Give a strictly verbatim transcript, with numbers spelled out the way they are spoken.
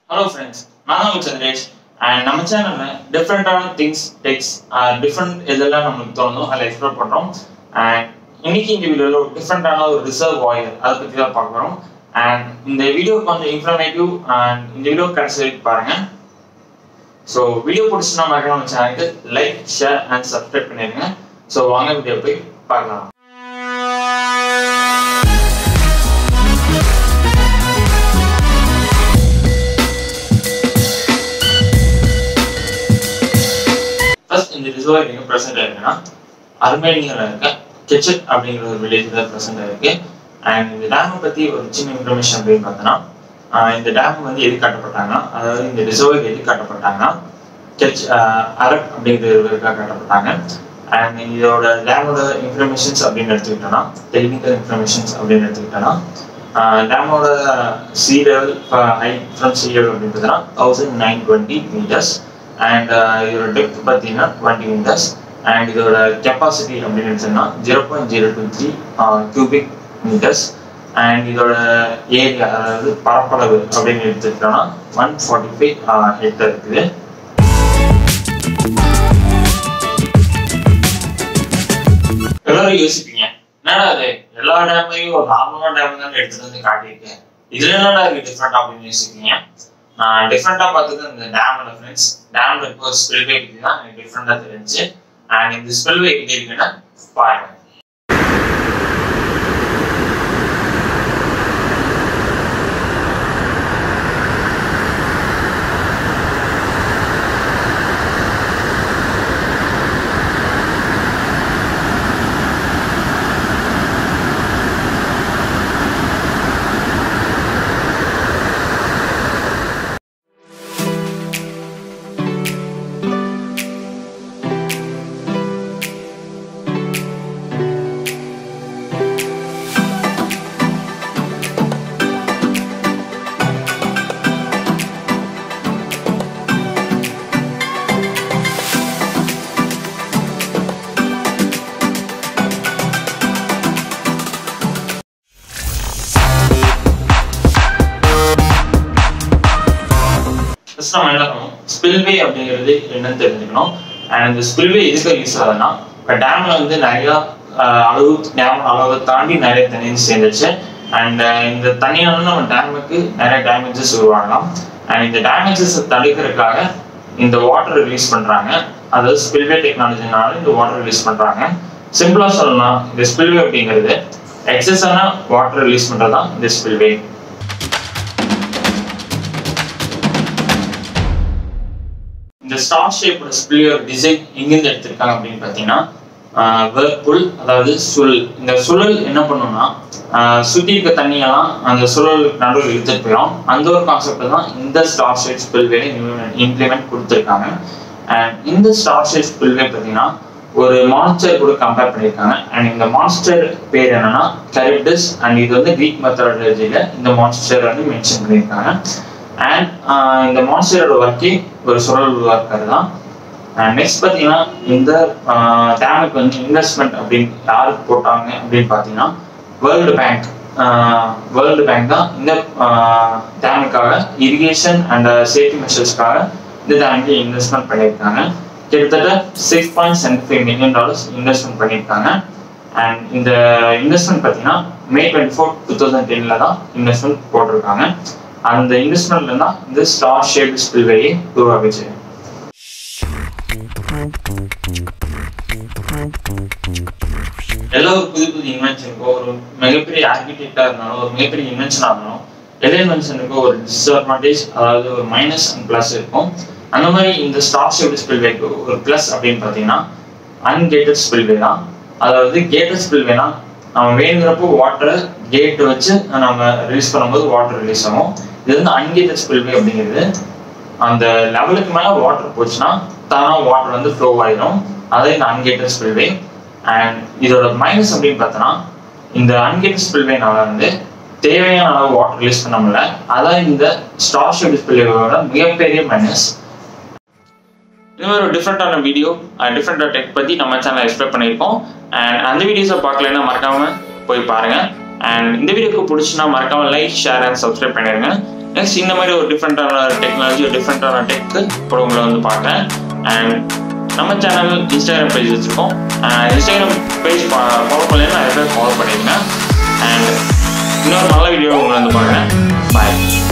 Hello friends, நான் தான் Chandresh and நம்ம சேனல்ல டிஃபரண்டான திங்ஸ் டெக்ஸ் டிஃபரண்ட் இதெல்லாம் நமக்கு தோணும் அதை எக்ஸ்ப்ளோர் பண்றோம். and இன்னைக்கு இந்த வீடியோல ஒரு டிஃபரண்டான ஒரு ரிசர்வாயர் அதை பத்தி தான் பார்க்க போறோம். and இந்த வீடியோ கொஞ்சம் இன்ஃபர்மேட்டிவ் and இந்த வீடியோ கடைசி வரைக்கும் பாருங்க. ஸோ வீடியோ பிடிச்சினா மறக்காம நம்ம சேனலுக்கு லைக் ஷேர் அண்ட் சப்ஸ்கிரைப் பண்ணிருங்க. ஸோ வாங்க வீடியோ போய் பார்க்கலாம். ஃபர்ஸ்ட் இந்த ரிசர்வாயர் எங்க பிரசன்ட் ஆயிருக்குன்னா அர்மேனியால இருக்க கெச்சட் அப்படிங்கிற ஒரு வில்லேஜ் தான் பிரசன்ட் ஆயிருக்கு. அண்ட் இந்த டேமை பத்தி ஒரு சின்ன இன்ஃபர்மேஷன் அப்படின்னு பார்த்தோன்னா இந்த டேம் வந்து எது கட்டப்பட்டாங்கன்னா, அதாவது இந்த ரிசர்வாயர் எது கட்டப்பட்டாங்கன்னா கெச் அரப் அப்படிங்கிறதுக்காக கட்டப்பட்டாங்க. அண்ட் இதோட டேமோட இன்ஃபர்மேஷன்ஸ் அப்படின்னு எடுத்துக்கிட்டோம்னா, டெக்னிக்கல் இன்ஃபர்மேஷன்ஸ் அப்படின்னு எடுத்துக்கிட்டோம்னா, டேமோட sea level height from sea level அப்படின்னு பார்த்தோன்னா thousand nine twenty metres. And இதோட டெப்த் பார்த்தீங்கன்னா டுவெண்ட்டி மீட்டர்ஸ். அண்ட் இதோட கெப்பாசிட்டி அப்படின்னு எடுத்தோம்னா zero point zero two three cubic metres. And இதோட ஏரியா, அதாவது பரப்பளவு அப்படின்னு எடுத்துக்கிட்டோம்னா ஒன் ஃபார்ட்டி ஃபைவ் ஹெக்டர் இருக்குது. எல்லாரும் யோசிப்பீங்க, என்னடா அது எல்லா டேமையும் ஒரு நார்மலான டேம் தான் எடுத்துட்டு வந்து காட்டியிருக்கேன், இதுல என்னடா இருக்கு டிஃப்ரெண்ட் அப்படின்னு யோசிப்பீங்க. டிஃப்ரெண்டா பார்த்தது இந்த டேமோட ஃப்ரெண்ட்ஸ், டேம்ல இருக்க ஒரு ஸ்பில்வே பத்தி தான் எனக்கு டிஃப்ரெண்டா தெரிஞ்சு. அண்ட் இந்த ஸ்பில்வே எப்படி இருக்குன்னா பாருங்க. நம்ம என்ன பண்ணணும், ஸ்பில்வே அப்படிங்கிறது என்னன்னு தெரிஞ்சுக்கணும். அண்ட் இந்த ஸ்பில்வே எதுக்கு யூஸ் ஆகுதுன்னா, இப்போ டேம்ல வந்து நிறைய அளவு டேம் அளவை தாண்டி நிறைய தண்ணி சேர்ந்துச்சு. அண்ட் இந்த தண்ணியால நம்ம டேமுக்கு நிறைய டேமேஜஸ் உருவாகலாம். அண்ட் இந்த டேமேஜஸ் தடுக்கிறதுக்காக இந்த வாட்டர் ரிலீஸ் பண்றாங்க, அதாவது ஸ்பில்வே டெக்னாலஜினால இந்த வாட்டர் ரிலீஸ் பண்றாங்க. சிம்பிளா சொல்லணும்னா இந்த ஸ்பில்வே அப்படிங்கிறது எக்ஸஸான வாட்டர் ரிலீஸ் பண்றதுதான் இந்த ஸ்பில்வே. இந்த ஸ்டார் ஷேப்போட ஸ்பில்வே டிசைன் எங்கிருந்து எடுத்திருக்காங்க அப்படின்னு பார்த்தீங்கன்னா, வேர்புல், அதாவது சுழல். இந்த சுழல் என்ன பண்ணும்னா, சுற்றி இருக்க தண்ணியெல்லாம் அந்த சுழலுக்கு நடுவில் இழுத்துட்டு போயிடும். அந்த ஒரு கான்செப்ட் தான் இந்த ஸ்டார் ஷேப் ஸ்பில்வே இம்ப்ளிமெண்ட் கொடுத்துருக்காங்க. அண்ட் இந்த ஸ்டார் ஷேப் ஸ்பில்வே பார்த்தீங்கன்னா ஒரு மான்ஸ்டர் கூட கம்பேர் பண்ணியிருக்காங்க. அண்ட் இந்த மான்ஸ்டர் பேர் என்னன்னா கரிப்டஸ். அண்ட் இது வந்து கிரீக் மெத்தடாலஜியில இந்த மான்ஸ்டர் வந்து மென்ஷன் பண்ணியிருக்காங்க. அண்ட் இந்த மான்ஸ்டரோட ஒர்க்கே ஒரு சுழல் உருவாக்குறது தான். அண்ட் நெக்ஸ்ட் பார்த்தீங்கன்னா இந்த டேமுக்கு வந்து இன்வெஸ்ட்மெண்ட் அப்படின்னு யாருக்கு போட்டாங்க அப்படின்னு பார்த்தீங்கன்னா வேர்ல்டு பேங்க். வேர்ல்டு பேங்க் தான் இந்த டேமுக்காக இரிகேஷன் அண்ட் சேஃப்டி மெஷர்ஸ்க்காக இந்த டேமுக்கு இன்வெஸ்ட்மெண்ட் பண்ணியிருக்காங்க. கிட்டத்தட்ட six point seventy five million dollars investment பண்ணியிருக்காங்க. அண்ட் இந்த இன்வெஸ்ட்மெண்ட் பார்த்தீங்கன்னா May twenty four two thousand டென்ல தான் இன்வெஸ்ட்மெண்ட் போட்டிருக்காங்க. அந்த இன்வெஸ்ட்மெண்ட்ல தான் இந்த ஸ்டார் ஷேப் ஸ்பில்வேயை உருவாக்குச்சு. எல்லா ஒரு புது புது இன்வென்ஷனுக்கோ, ஒரு மிகப்பெரிய ஆர்கிடெக்டா இருந்தாலும், ஒரு மிகப்பெரிய இன்வென்ஷன் ஆகணும், எல்லா இன்வென்ஷனுக்கும் ஒரு டிஸ்அட்வான்டேஜ், அதாவது ஒரு மைனஸ் அண்ட் பிளஸ் இருக்கும். அந்த மாதிரி இந்த ஸ்டார் ஷேப் ஸ்பில்வேக்கு ஒரு பிளஸ் அப்படின்னு பார்த்தீங்கன்னா அன்கேட்டட் ஸ்பில்வே தான். அதாவது கேட்டட் ஸ்பில்வேனா நம்ம வேணுங்கிறப்போ வாட்டரை கேட் வச்சு நம்ம ரிலீஸ் பண்ணும்போது வாட்டர் ரிலீஸ் ஆகும். இது வந்து அன்கேட்டட் ஸ்பில்வே அப்படிங்கிறது அந்த லெவலுக்கு மேலே வாட்டர் போச்சுன்னா தானா வாட்டர் வந்து ஃப்ளோ ஆயிடும். அதான் இந்த அன்கேட்டட் ஸ்பில்வே. அண்ட் இதோட மைனஸ் அப்படின்னு பார்த்தோன்னா, இந்த அன்கேட்டட் ஸ்பில்வேனால வந்து தேவையான அளவு வாட்டர் ரிலீஸ் பண்ண முடியல. அதான் இந்த ஸ்டார் ஷேப் ஸ்பில்வேயோட மிகப்பெரிய மைனஸ். இந்த மாதிரி ஒரு டிஃப்ரெண்டான வீடியோ, டிஃப்ரெண்டான டெக் பற்றி நம்ம சேனல் எக்ஸ்பிளைன் பண்ணியிருக்கோம். அண்ட் அந்த வீடியோஸை பார்க்கலன்னா மறக்காம போய் பாருங்க. அண்ட் இந்த வீடியோக்கு பிடிச்சுன்னா மறக்காம லைக் ஷேர் அண்ட் சப்ஸ்கிரைப் பண்ணிடுங்க. நெக்ஸ்ட் இந்த மாதிரி ஒரு டிஃப்ரெண்ட்டான டெக்னாலஜி ஒரு டிஃப்ரெண்ட்டான டெக்கு இப்போ உங்களை வந்து பார்க்குறேன். அண்ட் நம்ம சேனல் இன்ஸ்டாகிராம் பேஜ் வச்சுருக்கோம். இன்ஸ்டாகிராம் பேஜ் ஃபாலோ பண்ணலைன்னா நிறைய பேர் ஃபாலோ பண்ணிடுங்க. அண்ட் இன்னொரு நல்ல வீடியோ உங்களை வந்து பார்க்குறேன். பாய்.